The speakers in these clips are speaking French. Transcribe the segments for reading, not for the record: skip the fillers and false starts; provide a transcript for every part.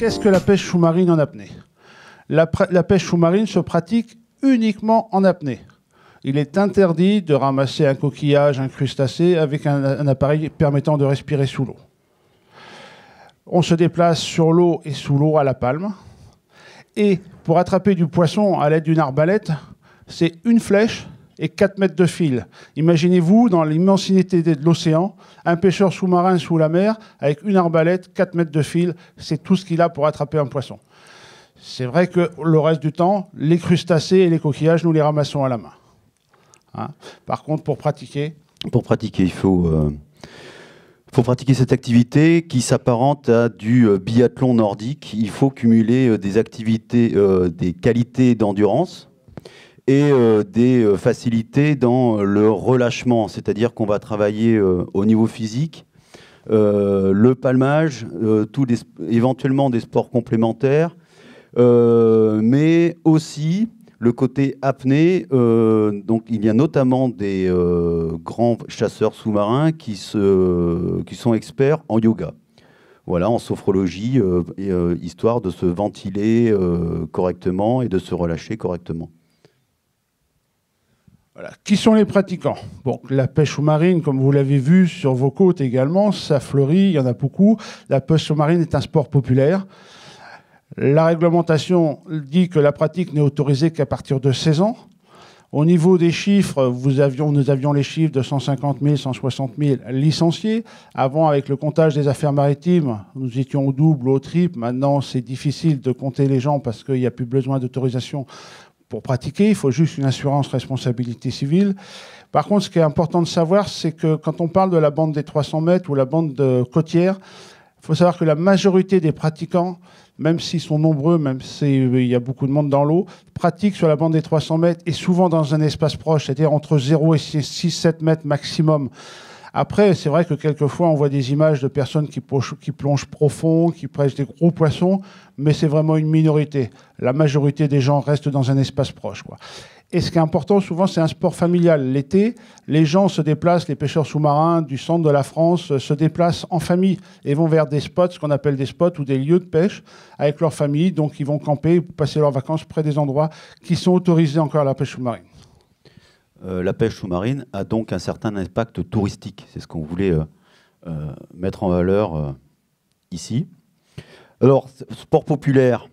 qu'est-ce que la pêche sous-marine en apnée? La pêche sous-marine se pratique uniquement en apnée. Il est interdit de ramasser un coquillage, un crustacé avec un appareil permettant de respirer sous l'eau. On se déplace sur l'eau et sous l'eau à la palme. Et pour attraper du poisson à l'aide d'une arbalète, c'est une flèche et 4 mètres de fil. Imaginez-vous, dans l'immensité de l'océan, un pêcheur sous-marin sous la mer, avec une arbalète, 4 mètres de fil, c'est tout ce qu'il a pour attraper un poisson. C'est vrai que le reste du temps, les crustacés et les coquillages, nous les ramassons à la main. Hein. Par contre, pour pratiquer, il faut pratiquer cette activité qui s'apparente à du biathlon nordique. Il faut cumuler des activités, des qualités d'endurance et des facilités dans le relâchement. C'est-à-dire qu'on va travailler au niveau physique, le palmage, éventuellement des sports complémentaires, mais aussi le côté apnée. Donc il y a notamment des grands chasseurs sous-marins qui sont experts en yoga, voilà, en sophrologie, histoire de se ventiler correctement et de se relâcher correctement. Voilà. Qui sont les pratiquants? Bon, la pêche sous-marine, comme vous l'avez vu sur vos côtes également, ça fleurit, il y en a beaucoup. La pêche sous-marine est un sport populaire. La réglementation dit que la pratique n'est autorisée qu'à partir de 16 ans. Au niveau des chiffres, nous avions les chiffres de 150 000, 160 000 licenciés. Avant, avec le comptage des affaires maritimes, nous étions au double, au triple. Maintenant, c'est difficile de compter les gens parce qu'il n'y a plus besoin d'autorisation pour pratiquer. Il faut juste une assurance responsabilité civile. Par contre, ce qui est important de savoir, c'est que quand on parle de la bande des 300 mètres ou la bande côtière, il faut savoir que la majorité des pratiquants, même s'ils sont nombreux, même s'il y a beaucoup de monde dans l'eau, pratiquent sur la bande des 300 mètres et souvent dans un espace proche, c'est-à-dire entre 0 et 6-7 mètres maximum. Après, c'est vrai que quelquefois, on voit des images de personnes qui plongent profond, qui pêchent des gros poissons, mais c'est vraiment une minorité. La majorité des gens restent dans un espace proche, quoi. Et ce qui est important, souvent, c'est un sport familial. L'été, les gens se déplacent, les pêcheurs sous-marins du centre de la France se déplacent en famille et vont vers des spots, ce qu'on appelle des spots ou des lieux de pêche, avec leur famille. Donc, ils vont camper, passer leurs vacances près des endroits qui sont autorisés encore à la pêche sous-marine. La pêche sous-marine a donc un certain impact touristique. C'est ce qu'on voulait mettre en valeur ici. Alors, sport populaire,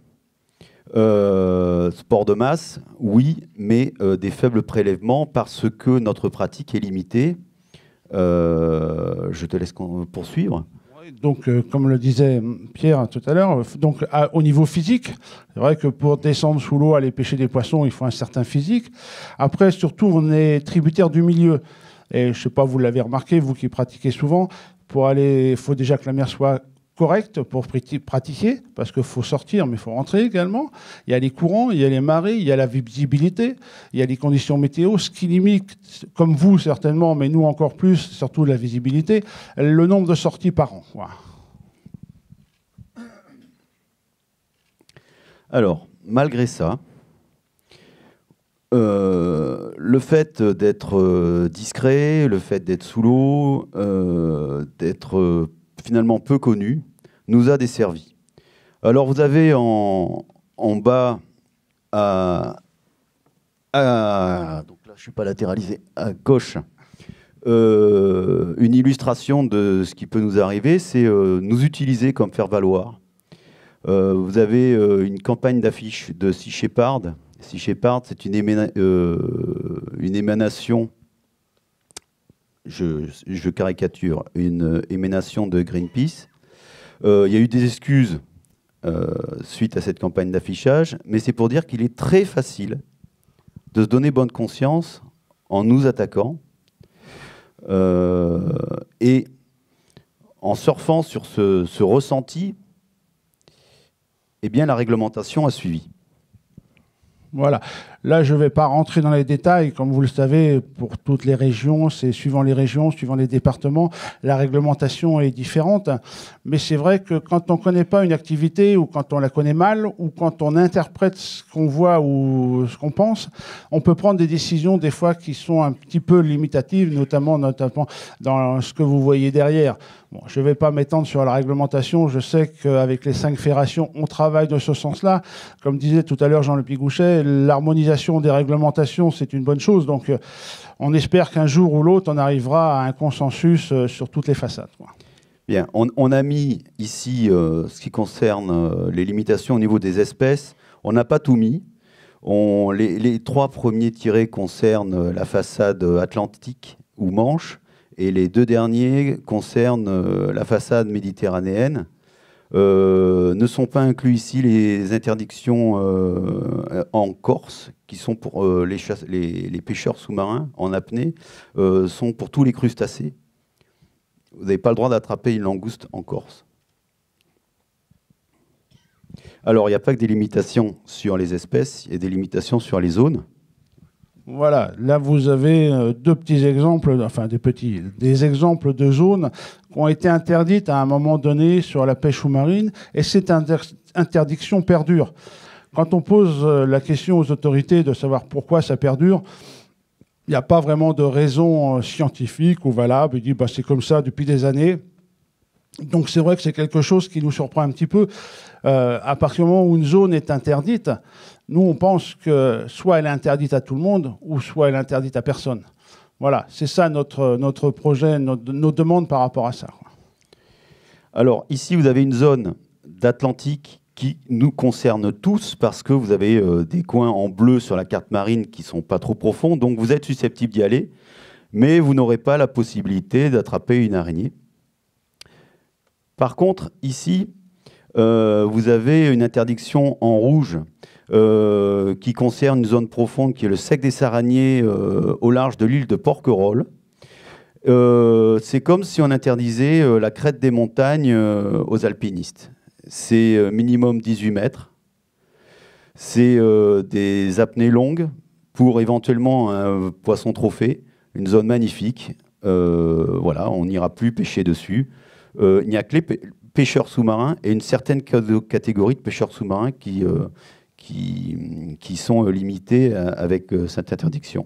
sport de masse, oui, mais des faibles prélèvements parce que notre pratique est limitée. Je te laisse poursuivre. Donc, comme le disait Pierre tout à l'heure, donc au niveau physique, c'est vrai que pour descendre sous l'eau, aller pêcher des poissons, il faut un certain physique. Après, surtout, on est tributaire du milieu. Et je ne sais pas, vous l'avez remarqué, vous qui pratiquez souvent, il faut déjà que la mer soit correcte pour pratiquer, parce qu'il faut sortir, mais il faut rentrer également. Il y a les courants, il y a les marées, il y a la visibilité, il y a les conditions météo, ce qui limite, comme vous certainement, mais nous encore plus, surtout la visibilité, le nombre de sorties par an. Voilà. Alors, malgré ça, le fait d'être discret, le fait d'être sous l'eau, d'être finalement peu connu, nous a desservi. Alors vous avez en bas donc là je suis pas latéralisé, à gauche, une illustration de ce qui peut nous arriver, c'est nous utiliser comme faire valoir. Vous avez une campagne d'affiches de Sea Shepherd. Sea Shepherd, c'est une émanation, je caricature, une émanation de Greenpeace. Il y a eu des excuses suite à cette campagne d'affichage, mais c'est pour dire qu'il est très facile de se donner bonne conscience en nous attaquant et en surfant sur ce ressenti. Eh bien, la réglementation a suivi. Voilà. Là, je ne vais pas rentrer dans les détails. Comme vous le savez, pour toutes les régions, c'est suivant les régions, suivant les départements, la réglementation est différente. Mais c'est vrai que quand on ne connaît pas une activité, ou quand on la connaît mal, ou quand on interprète ce qu'on voit ou ce qu'on pense, on peut prendre des décisions des fois qui sont un petit peu limitatives, notamment dans ce que vous voyez derrière. Bon, je ne vais pas m'étendre sur la réglementation. Je sais qu'avec les 5 fédérations, on travaille de ce sens-là. Comme disait tout à l'heure Jean-Luc Pigouchet, l'harmonisation des réglementations, c'est une bonne chose. Donc, on espère qu'un jour ou l'autre, on arrivera à un consensus sur toutes les façades, quoi. Bien, on a mis ici ce qui concerne les limitations au niveau des espèces. On n'a pas tout mis. Les 3 premiers tirés concernent la façade atlantique ou manche. Et les 2 derniers concernent la façade méditerranéenne. Ne sont pas inclus ici les interdictions en Corse, qui sont pour les pêcheurs sous-marins en apnée, sont pour tous les crustacés. Vous n'avez pas le droit d'attraper une langouste en Corse. Alors, il n'y a pas que des limitations sur les espèces, il y a des limitations sur les zones. Voilà, là vous avez 2 petits exemples, enfin des exemples de zones qui ont été interdites à un moment donné sur la pêche sous-marine, et cette interdiction perdure. Quand on pose la question aux autorités de savoir pourquoi ça perdure, il n'y a pas vraiment de raison scientifique ou valable. Il dit bah, c'est comme ça depuis des années. Donc c'est vrai que c'est quelque chose qui nous surprend un petit peu. À partir du moment où une zone est interdite, nous on pense que soit elle est interdite à tout le monde, ou soit elle est interdite à personne. Voilà, c'est ça notre projet, nos demandes par rapport à ça. Alors ici vous avez une zone d'Atlantique qui nous concerne tous, parce que vous avez des coins en bleu sur la carte marine qui ne sont pas trop profonds, donc vous êtes susceptible d'y aller, mais vous n'aurez pas la possibilité d'attraper une araignée. Par contre, ici, vous avez une interdiction en rouge qui concerne une zone profonde qui est le sec des Saraniers au large de l'île de Porquerolles. C'est comme si on interdisait la crête des montagnes aux alpinistes. C'est minimum 18 mètres. C'est des apnées longues pour éventuellement un poisson trophée. Une zone magnifique. Voilà, on n'ira plus pêcher dessus. Il n'y a que les pêcheurs sous-marins et une certaine catégorie de pêcheurs sous-marins qui sont limités avec cette interdiction.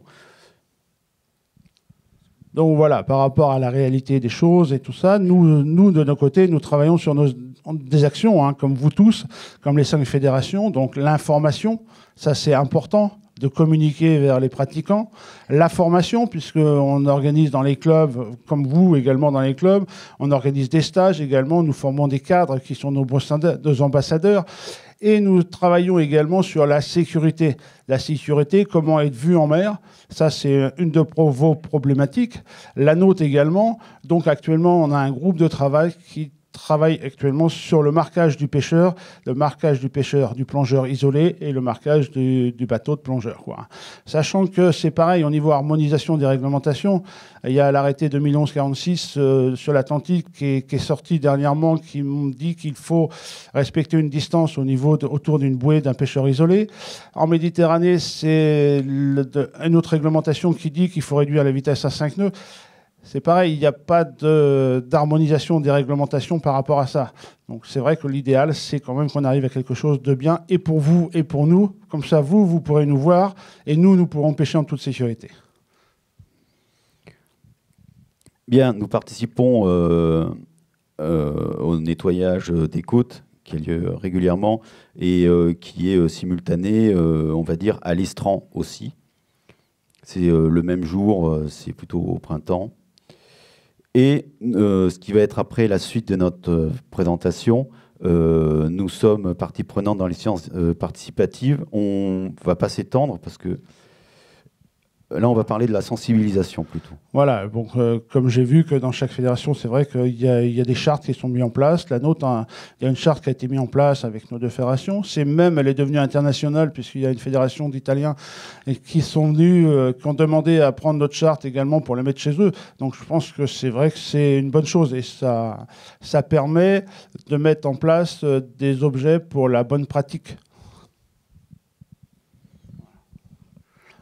Donc voilà, par rapport à la réalité des choses et tout ça, nous de nos côtés, nous travaillons sur des actions, hein, comme vous tous, comme les 5 fédérations. Donc l'information, ça c'est important, de communiquer vers les pratiquants. La formation, puisqu'on organise dans les clubs, comme vous également dans les clubs, on organise des stages également, nous formons des cadres qui sont nos ambassadeurs. Et nous travaillons également sur la sécurité. La sécurité, comment être vu en mer, ça c'est une de vos problématiques. La nôtre également. Donc actuellement, on a un groupe de travail qui travaille actuellement sur le marquage du pêcheur du plongeur isolé et le marquage du bateau de plongeur, quoi. Sachant que c'est pareil au niveau harmonisation des réglementations, il y a l'arrêté 2011-46 sur l'Atlantique qui est sorti dernièrement, qui dit qu'il faut respecter une distance autour d'une bouée d'un pêcheur isolé. En Méditerranée, c'est une autre réglementation qui dit qu'il faut réduire la vitesse à 5 nœuds. C'est pareil, il n'y a pas d'harmonisation des réglementations par rapport à ça. Donc c'est vrai que l'idéal, c'est quand même qu'on arrive à quelque chose de bien, et pour vous et pour nous. Comme ça, vous pourrez nous voir, et nous pourrons pêcher en toute sécurité. Bien, nous participons au nettoyage des côtes, qui a lieu régulièrement, et qui est simultané, on va dire, à l'estran aussi. C'est le même jour, c'est plutôt au printemps. Et ce qui va être après la suite de notre présentation, nous sommes partie prenante dans les sciences participatives. On ne va pas s'étendre parce que là, on va parler de la sensibilisation plutôt. Voilà, donc comme j'ai vu que dans chaque fédération, c'est vrai qu'il y a des chartes qui sont mises en place. La nôtre, il y a une charte qui a été mise en place avec nos 2 fédérations. Elle est devenue internationale puisqu'il y a une fédération d'Italiens qui sont venus, qui ont demandé à prendre notre charte également pour la mettre chez eux. Donc je pense que c'est vrai que c'est une bonne chose et ça permet de mettre en place des objets pour la bonne pratique.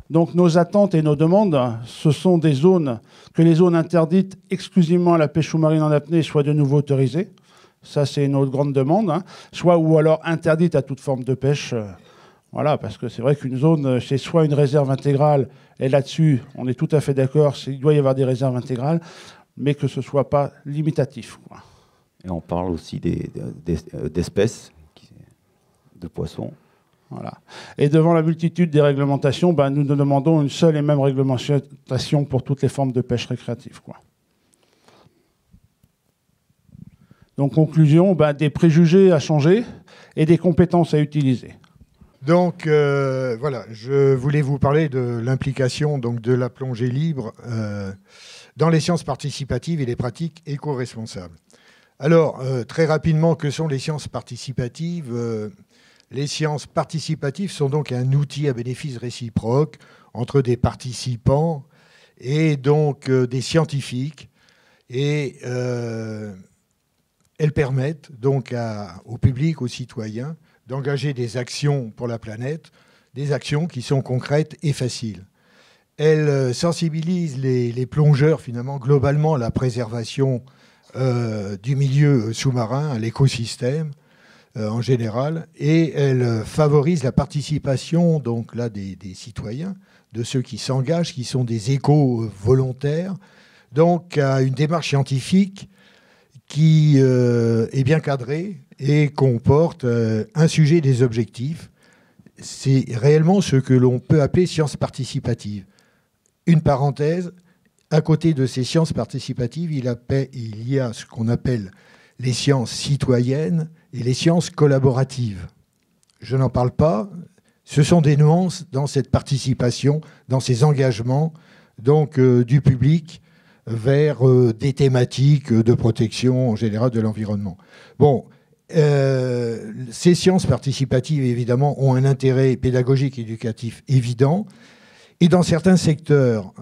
Donc nos attentes et nos demandes, ce sont des zones, que les zones interdites exclusivement à la pêche sous-marine en apnée soient de nouveau autorisées. Ça, c'est notre grande demande. Hein. Soit ou alors interdites à toute forme de pêche. Voilà, parce que c'est vrai qu'une zone, c'est soit une réserve intégrale, et là-dessus, on est tout à fait d'accord, il doit y avoir des réserves intégrales, mais que ce ne soit pas limitatif, quoi. Et on parle aussi d'espèces, de poissons. Voilà. Et devant la multitude des réglementations, nous demandons une seule et même réglementation pour toutes les formes de pêche récréative, quoi. Donc, conclusion, des préjugés à changer et des compétences à utiliser. Donc, voilà, je voulais vous parler de l'implication de la plongée libre dans les sciences participatives et les pratiques éco-responsables. Alors, très rapidement, que sont les sciences participatives ? Les sciences participatives sont donc un outil à bénéfice réciproque entre des participants et donc des scientifiques. Et elles permettent donc au public, aux citoyens, d'engager des actions pour la planète, des actions qui sont concrètes et faciles. Elles sensibilisent les plongeurs, finalement, globalement, à la préservation du milieu sous-marin, à l'écosystème, en général, et elle favorise la participation donc là des citoyens, de ceux qui s'engagent, qui sont des éco-volontaires, donc à une démarche scientifique qui est bien cadrée et comporte un sujet et des objectifs. C'est réellement ce que l'on peut appeler sciences participatives. Une parenthèse, à côté de ces sciences participatives, il y a ce qu'on appelle les sciences citoyennes et les sciences collaboratives. Je n'en parle pas. Ce sont des nuances dans cette participation, dans ces engagements donc, du public vers des thématiques de protection en général de l'environnement. Bon, ces sciences participatives, évidemment, ont un intérêt pédagogique et éducatif évident. Et dans certains secteurs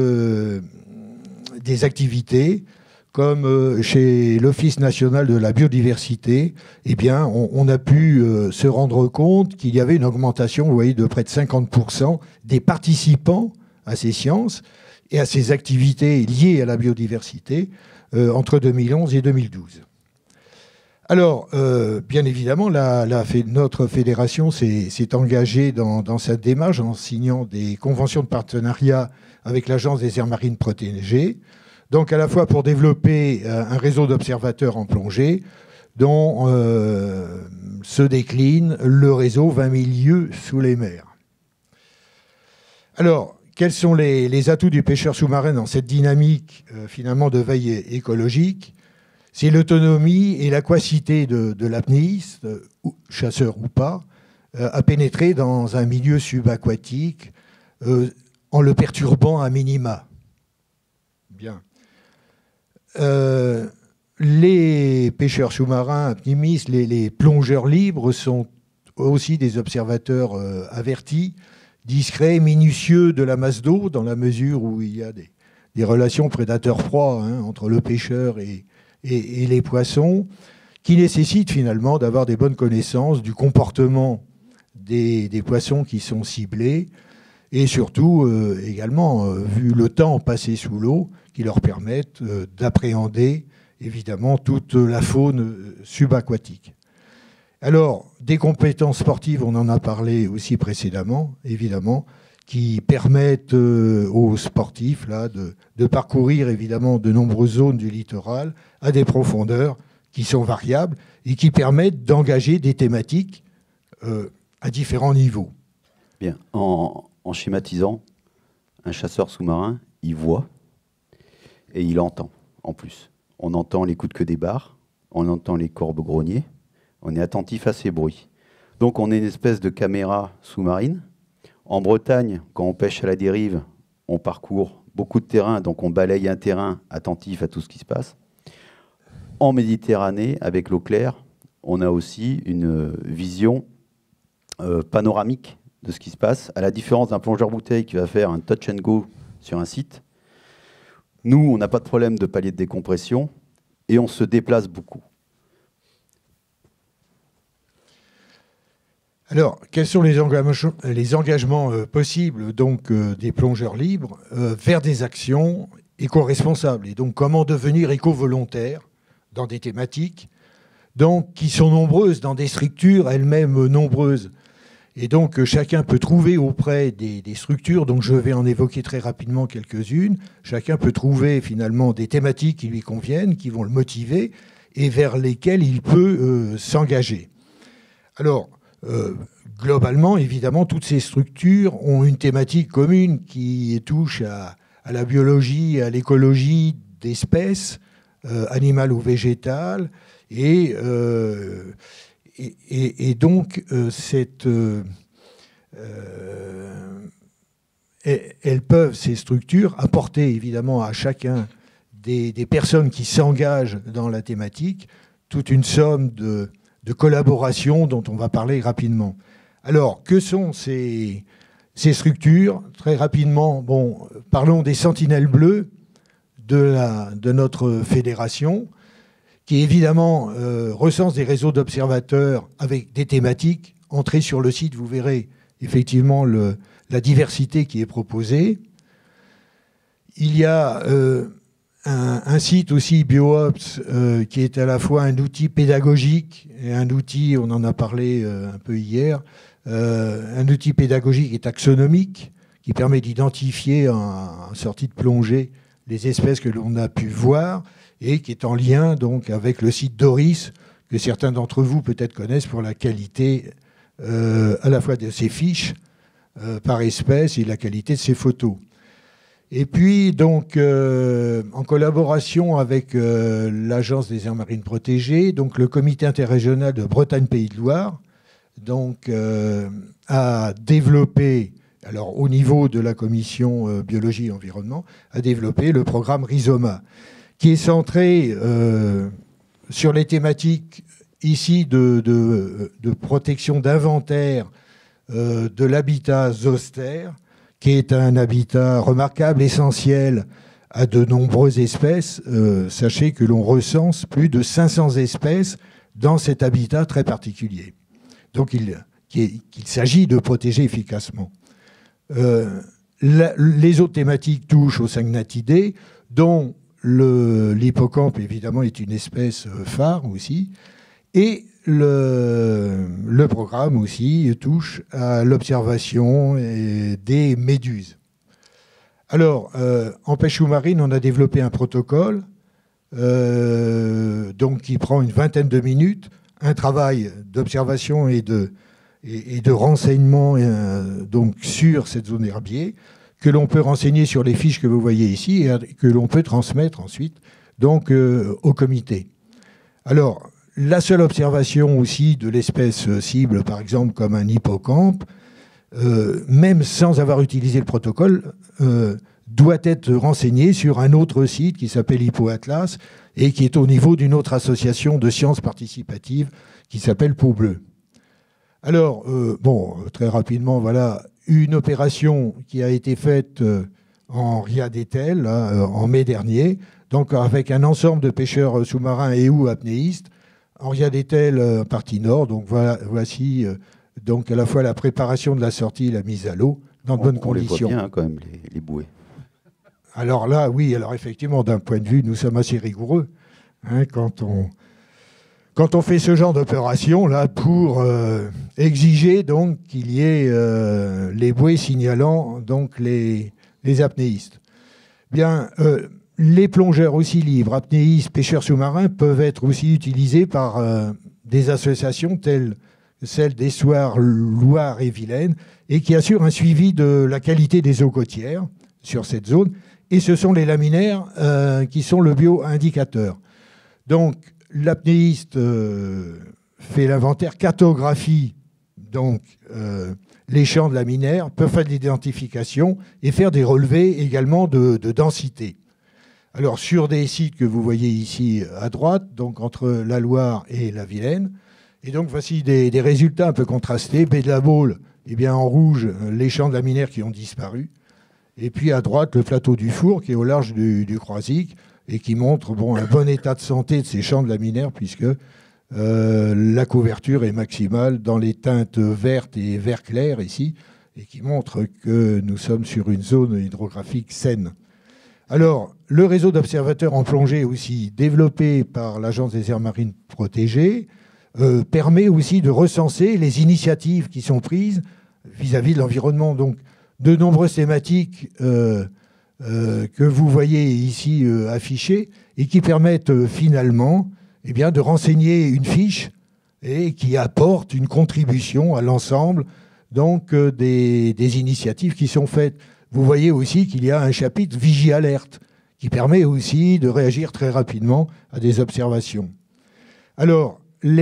des activités, comme chez l'Office national de la biodiversité, eh bien, on a pu se rendre compte qu'il y avait une augmentation, vous voyez, de près de 50% des participants à ces sciences et à ces activités liées à la biodiversité entre 2011 et 2012. Alors, bien évidemment, notre fédération s'est engagée dans cette démarche en signant des conventions de partenariat avec l'Agence des aires marines protégées, donc à la fois pour développer un réseau d'observateurs en plongée, dont se décline le réseau 20 000 lieues sous les mers. Alors, quels sont les atouts du pêcheur sous-marin dans cette dynamique finalement de veille écologique ? C'est l'autonomie et l'aquacité de l'apnéiste, chasseur ou pas, à pénétrer dans un milieu subaquatique en le perturbant à minima. Bien. Les pêcheurs sous-marins, apnéistes, les plongeurs libres sont aussi des observateurs avertis, discrets, minutieux de la masse d'eau, dans la mesure où il y a des relations prédateur-proie entre le pêcheur et les poissons, qui nécessitent finalement d'avoir des bonnes connaissances du comportement des poissons qui sont ciblés, et surtout également, vu le temps passé sous l'eau, qui leur permettent d'appréhender évidemment toute la faune subaquatique. Alors, des compétences sportives, on en a parlé aussi précédemment, évidemment, qui permettent aux sportifs là, de parcourir évidemment de nombreuses zones du littoral à des profondeurs qui sont variables et qui permettent d'engager des thématiques à différents niveaux. Bien, en schématisant, un chasseur sous-marin, il voit et il entend en plus. On entend les coups de queue des barres, on entend les corbes-grogniers, on est attentif à ces bruits. Donc on est une espèce de caméra sous-marine. En Bretagne, quand on pêche à la dérive, on parcourt beaucoup de terrain, donc on balaye un terrain attentif à tout ce qui se passe. En Méditerranée, avec l'eau claire, on a aussi une vision panoramique de ce qui se passe, à la différence d'un plongeur bouteille qui va faire un touch and go sur un site. Nous, on n'a pas de problème de palier de décompression et on se déplace beaucoup. Alors, quels sont les engagements possibles donc, des plongeurs libres vers des actions éco-responsables? Et donc, comment devenir éco-volontaire dans des thématiques donc, qui sont nombreuses, dans des structures elles-mêmes nombreuses. Et donc, chacun peut trouver auprès des structures, donc je vais en évoquer très rapidement quelques-unes, chacun peut trouver finalement des thématiques qui lui conviennent, qui vont le motiver, et vers lesquelles il peut s'engager. Alors, globalement, évidemment, toutes ces structures ont une thématique commune qui touche à la biologie, à l'écologie d'espèces, animales ou végétales, et donc, elles peuvent, ces structures, apporter évidemment à chacun des personnes qui s'engagent dans la thématique toute une somme de collaboration dont on va parler rapidement. Alors, que sont ces structures? Très rapidement, bon, parlons des Sentinelles Bleues de notre fédération, qui évidemment recense des réseaux d'observateurs avec des thématiques. Entrez sur le site, vous verrez effectivement la diversité qui est proposée. Il y a un site aussi, BioOps, qui est à la fois un outil pédagogique et un outil, on en a parlé un peu hier, un outil pédagogique et taxonomique qui permet d'identifier en sortie de plongée les espèces que l'on a pu voir, et qui est en lien donc avec le site Doris, que certains d'entre vous peut-être connaissent pour la qualité à la fois de ses fiches par espèce et la qualité de ses photos. Et puis donc en collaboration avec l'Agence des aires marines protégées, donc le comité interrégional de Bretagne-Pays de Loire donc, a développé, alors au niveau de la commission biologie et environnement, a développé le programme Rhizoma, qui est centré sur les thématiques ici de protection d'inventaire de l'habitat zoster, qui est un habitat remarquable, essentiel à de nombreuses espèces. Sachez que l'on recense plus de 500 espèces dans cet habitat très particulier. Donc qu'il s'agit de protéger efficacement. Les autres thématiques touchent aux syngnatidés, dont l'hippocampe, évidemment, est une espèce phare aussi. Et le programme aussi touche à l'observation des méduses. Alors, en pêche sous-marine, on a développé un protocole donc, qui prend une vingtaine de minutes, un travail d'observation et de renseignement donc, sur cette zone herbier, que l'on peut renseigner sur les fiches que vous voyez ici et que l'on peut transmettre ensuite donc, au comité. Alors, la seule observation aussi de l'espèce cible, par exemple comme un hippocampe, même sans avoir utilisé le protocole, doit être renseignée sur un autre site qui s'appelle HippoAtlas et qui est au niveau d'une autre association de sciences participatives qui s'appelle Peau Bleue. Alors, bon, très rapidement, voilà, une opération qui a été faite en Ria d'Etel, en mai dernier, donc avec un ensemble de pêcheurs sous-marins et ou apnéistes, en Ria d'Etel, partie nord. Donc voici donc à la fois la préparation de la sortie et la mise à l'eau dans de bonnes conditions. On les voit bien quand même, les bouées. Alors là, oui, alors effectivement, d'un point de vue, nous sommes assez rigoureux hein, quand on fait ce genre d'opération là pour exiger donc qu'il y ait les bouées signalant donc les apnéistes. Bien, les plongeurs aussi libres, apnéistes, pêcheurs sous-marins peuvent être aussi utilisés par des associations telles que celle d'Essoir, Loire et Vilaine et qui assurent un suivi de la qualité des eaux côtières sur cette zone. Et ce sont les laminaires qui sont le bio-indicateur. Donc, l'apnéiste fait l'inventaire, cartographie donc, les champs de laminaires, peut faire de l'identification et faire des relevés également de densité. Alors, sur des sites que vous voyez ici à droite, donc entre la Loire et la Vilaine, et donc voici des résultats un peu contrastés. Baie de la Baule, eh bien, en rouge, les champs de laminaires qui ont disparu. Et puis à droite, le plateau du Four, qui est au large du Croisic, et qui montre bon, un bon état de santé de ces champs de laminaires, puisque La couverture est maximale dans les teintes vertes et vert clair ici, et qui montre que nous sommes sur une zone hydrographique saine. Alors, le réseau d'observateurs en plongée, aussi développé par l'Agence des aires marines protégées, permet aussi de recenser les initiatives qui sont prises vis-à-vis de l'environnement. Donc, de nombreuses thématiques que vous voyez ici affichées et qui permettent finalement de renseigner une fiche et qui apporte une contribution à l'ensemble donc des initiatives qui sont faites. Vous voyez aussi qu'il y a un chapitre Vigie-Alerte qui permet aussi de réagir très rapidement à des observations. Alors,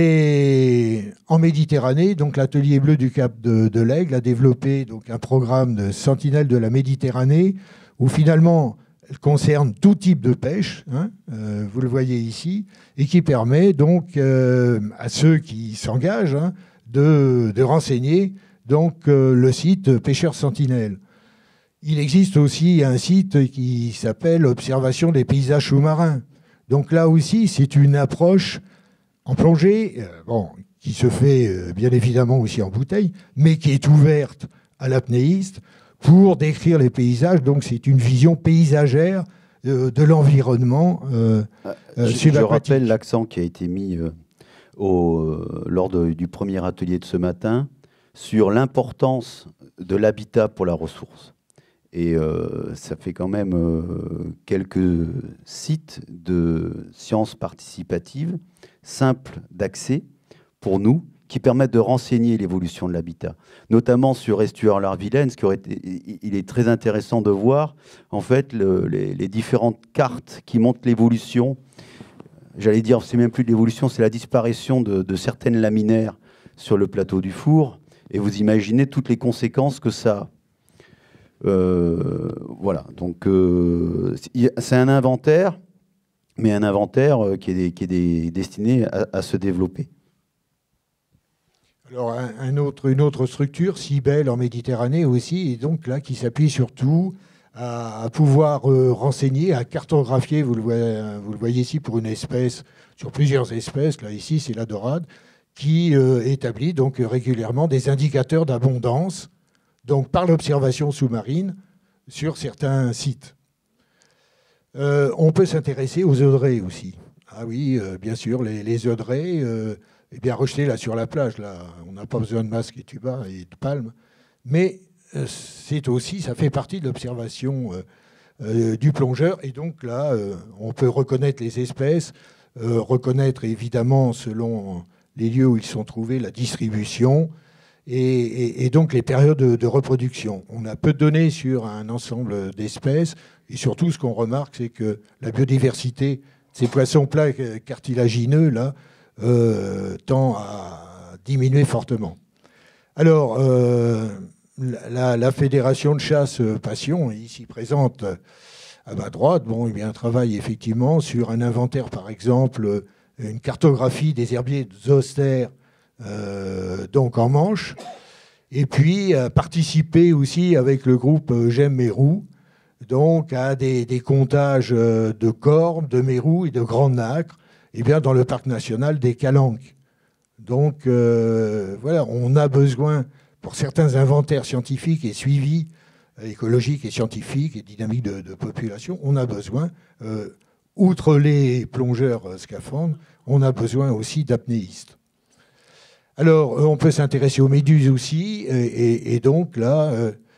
en Méditerranée, donc l'atelier bleu du Cap de l'Aigle a développé donc un programme de sentinelle de la Méditerranée où finalement elle concerne tout type de pêche, vous le voyez ici, et qui permet donc à ceux qui s'engagent de renseigner donc, le site Pêcheurs Sentinelles. Il existe aussi un site qui s'appelle Observation des paysages sous-marins. Donc là aussi, c'est une approche en plongée, qui se fait bien évidemment aussi en bouteille, mais qui est ouverte à l'apnéiste pour décrire les paysages. Donc c'est une vision paysagère de l'environnement Je rappelle l'accent qui a été mis lors du premier atelier de ce matin sur l'importance de l'habitat pour la ressource. Et ça fait quand même quelques sites de sciences participatives simples d'accès pour nous, qui permettent de renseigner l'évolution de l'habitat, notamment sur Estuaire-Larvillaine. Il est très intéressant de voir en fait les différentes cartes qui montrent l'évolution. J'allais dire, c'est même plus de l'évolution, c'est la disparition de certaines laminaires sur le plateau du Four. Et vous imaginez toutes les conséquences que ça a. Voilà, donc c'est un inventaire, mais un inventaire qui est destiné à se développer. Alors une autre structure, Cybèle en Méditerranée aussi, et donc là qui s'appuie surtout à pouvoir renseigner, à cartographier, vous le voyez ici pour une espèce, sur plusieurs espèces, là ici c'est la dorade, qui établit donc régulièrement des indicateurs d'abondance, donc par l'observation sous-marine sur certains sites. On peut s'intéresser aux œudrets aussi. Ah oui, bien sûr, les œudrets, rejetés là sur la plage, là, on n'a pas besoin de masque et tuba et de palmes, mais c'est aussi, ça fait partie de l'observation du plongeur, et donc là, on peut reconnaître les espèces, reconnaître évidemment selon les lieux où ils sont trouvés, la distribution, et donc les périodes de reproduction. On a peu de données sur un ensemble d'espèces, et surtout ce qu'on remarque, c'est que la biodiversité de ces poissons plats cartilagineux là, tend à diminuer fortement. Alors, la Fédération de chasse Passion, ici présente à ma droite, travaille effectivement sur un inventaire, par exemple, une cartographie des herbiers zoostères, donc en Manche, et puis participer aussi avec le groupe J'aime Mérou, donc à des comptages de cornes, de mérous et de grandes nacres, dans le parc national des Calanques. Donc voilà, on a besoin, pour certains inventaires scientifiques et suivis écologiques et scientifiques et dynamiques de population, on a besoin, outre les plongeurs scaphandres, on a besoin aussi d'apnéistes. Alors, on peut s'intéresser aux méduses aussi, et donc là,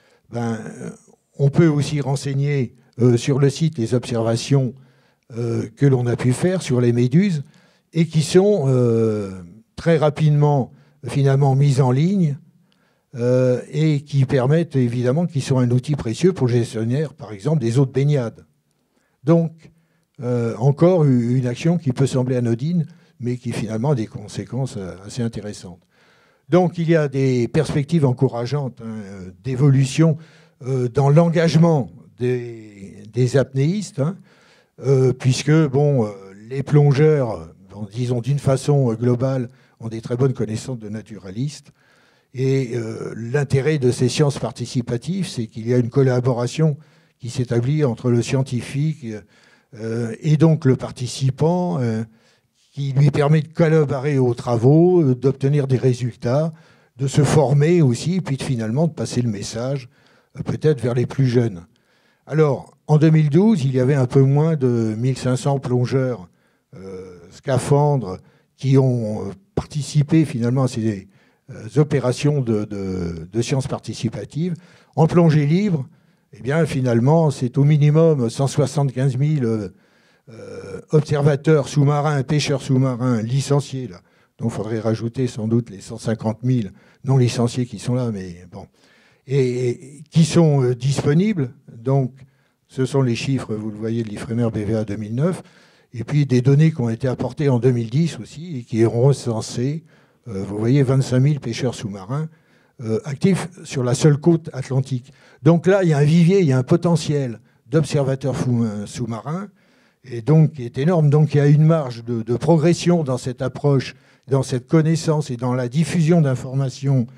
on peut aussi renseigner sur le site les observations que l'on a pu faire sur les méduses et qui sont très rapidement finalement mises en ligne et qui permettent évidemment, qui sont un outil précieux pour le gestionnaire, par exemple, des eaux de baignade. Donc, encore une action qui peut sembler anodine, mais qui finalement a des conséquences assez intéressantes. Donc, il y a des perspectives encourageantes d'évolution dans l'engagement des apnéistes, puisque les plongeurs, disons d'une façon globale, ont des très bonnes connaissances de naturalistes. Et l'intérêt de ces sciences participatives, c'est qu'il y a une collaboration qui s'établit entre le scientifique et donc le participant, qui lui permet de collaborer aux travaux, d'obtenir des résultats, de se former aussi, puis finalement de passer le message peut-être vers les plus jeunes. Alors, en 2012, il y avait un peu moins de 1500 plongeurs scaphandres qui ont participé finalement à ces opérations de sciences participatives. En plongée libre, eh bien, finalement, c'est au minimum 175 000 observateurs sous-marins, pêcheurs sous-marins licenciés, là. Donc, il faudrait rajouter sans doute les 150 000 non licenciés qui sont là, mais bon, et qui sont disponibles. Donc, ce sont les chiffres, vous le voyez, de l'IFREMER BVA 2009, et puis des données qui ont été apportées en 2010 aussi, et qui ont recensé, vous voyez, 25 000 pêcheurs sous-marins actifs sur la seule côte atlantique. Donc là, il y a un vivier, il y a un potentiel d'observateurs sous-marins, et donc qui est énorme. Donc il y a une marge de progression dans cette approche, dans cette connaissance et dans la diffusion d'informations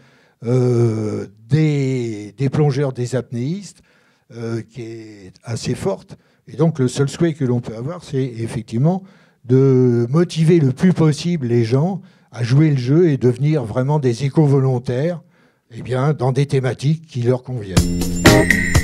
des plongeurs, des apnéistes, qui est assez forte. Et donc le seul souhait que l'on peut avoir, c'est effectivement de motiver le plus possible les gens à jouer le jeu et devenir vraiment des éco-volontaires, eh bien, dans des thématiques qui leur conviennent.